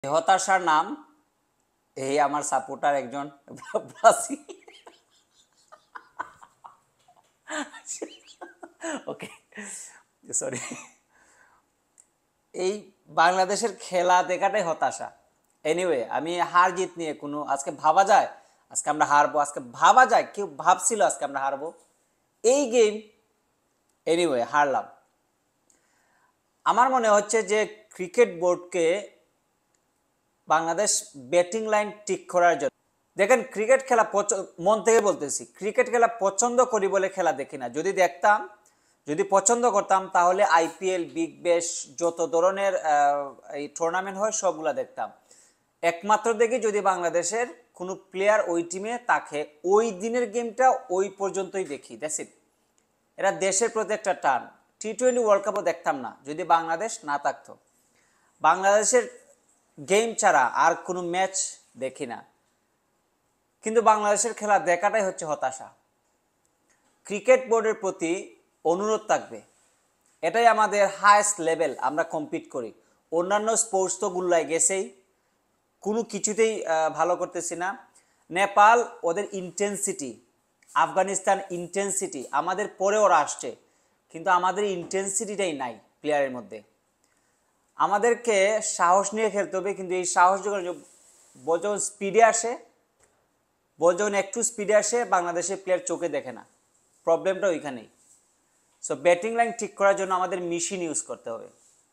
হতাশার নাম এই আমার সাপোর্টার একজন ব্রাজিল। ওকে, সরি। এই বাংলাদেশের খেলা দেখাটাই হতাশা। এনিওয়ে, আমি হার জিত নিয়ে কোনো আজকে ভাবা যায় আজকে আমরা হারবো, আজকে ভাবা যায় কেউ ভাবছিল আজকে আমরা হারবো এই গেম? এনিওয়ে হারলাম। আমার মনে হচ্ছে যে ক্রিকেট বোর্ডকে বাংলাদেশ ব্যাটিং লাইন ঠিক করার জন্য, দেখেন ক্রিকেট খেলা মন থেকে বলতেছি, ক্রিকেট খেলা পছন্দ করি বলে খেলা দেখি না। যদি দেখতাম, যদি পছন্দ করতাম তাহলে আইপিএল, বিগ ব্যাশ, যত ধরনের এই টুর্নামেন্ট হয় সবগুলা দেখতাম। একমাত্র দেখি যদি বাংলাদেশের কোনো প্লেয়ার ওই টিমে থাকে, ওই দিনের গেমটা ওই পর্যন্তই দেখি, দ্যাটস ইট। এরা দেশের প্রতি একটা টান। টি-20 ওয়ার্ল্ড কাপও দেখতাম না যদি বাংলাদেশ না থাকতো। বাংলাদেশের গেম ছাড়া আর কোনো ম্যাচ দেখি না। কিন্তু বাংলাদেশের খেলা দেখাটাই হচ্ছে হতাশা। ক্রিকেট বোর্ডের প্রতি অনুরোধ থাকবে, এটাই আমাদের হায়েস্ট লেভেল, আমরা কম্পিট করি। অন্যান্য স্পোর্টস তো গুল্লায় গেছেই, কোনো কিছুতেই ভালো করতেছি না। নেপাল ওদের ইন্টেন্সিটি, আফগানিস্তান ইন্টেন্সিটি, আমাদের পরে ওরা আসছে, কিন্তু আমাদের ইন্টেন্সিটিটাই নাই প্লেয়ারের মধ্যে। আমাদেরকে সাহস নিয়ে খেলতে হবে, কিন্তু এই সাহস যখন বল যখন স্পিডে আসে, বল যখন একটু স্পিডে আসে, বাংলাদেশের প্লেয়ার চোখে দেখে না। প্রবলেমটা ওইখানেই। সো ব্যাটিং লাইন ঠিক করার জন্য আমাদের মেশিন ইউজ করতে হবে।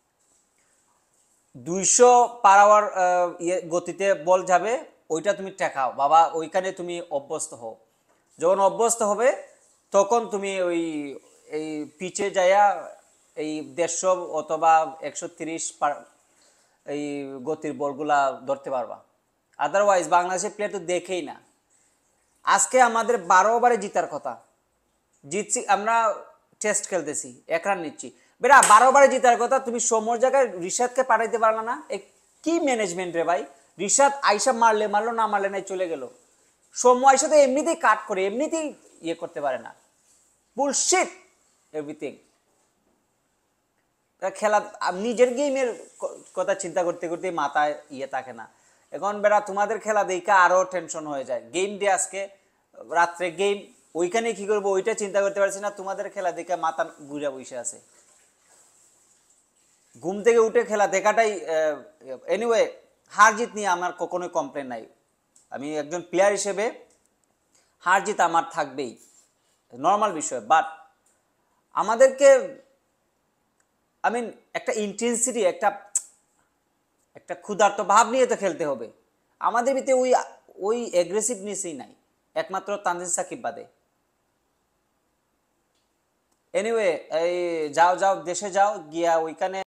200 পার আওয়ার গতিতে বল যাবে, ওইটা তুমি ঠেকাও বাবা, ওইখানে তুমি অভ্যস্ত হও। যখন অভ্যস্ত হবে তখন তুমি ওই এই পিচে যাইয়া এই 150 অথবা 130 এই গতির বলগুলা ধরতে পারবা। আদারওয়াইজ বাংলাদেশের প্লেয়ার তো দেখেই না। আজকে আমাদের 12 ওভারে জিতার কথা, জিতছি আমরা, টেস্ট খেলতেছি, 1 রান নিচ্ছি, বেটা 12 ওভারে জিতার কথা, তুমি সমর জায়গায় রিশাদকে পাঠাইতে পারলা না? কি ম্যানেজমেন্ট রে ভাই! রিশাদ আইসা মারলে মারলো, না মারলে নাই, চলে গেল। সৌম্য আইসা তো এমনিতেই কাট করে, এমনিতেই ইয়ে করতে পারে না। Bullshit everything. খেলা নিজের গেমের কথা চিন্তা করতে করতে মাথায় ইয়ে থাকে না। এখন বেড়া তোমাদের খেলা দেখে আরো টেনশন হয়ে যায়। গেম দিয়ে আজকে রাত্রে গেম, ওইখানে কি করবো ওইটা চিন্তা করতে পারছি না, তোমাদের খেলা দেখে মাথা ঘুরে বসে আছে। ঘুম থেকে উঠে খেলা দেখাটাই। এনিওয়ে, হার জিত নিয়ে আমার কখনোই কমপ্লেন নাই। আমি একজন প্লেয়ার হিসেবে হার জিত আমার থাকবেই, নর্মাল বিষয়। বাট আমাদেরকে আই মিন একটা ইন্টেন্সিটি, একটা একটা ক্ষুধার্ত ভাব নিয়ে তো খেলতে হবে। আমাদের ভিতরে ওই ওই অ্যাগ্রেসিভনেসই নাই, একমাত্র তানজিদ সাকিব বাদে। এনিওয়ে, এই যাও যাও দেশে যাও, গিয়া ওইখানে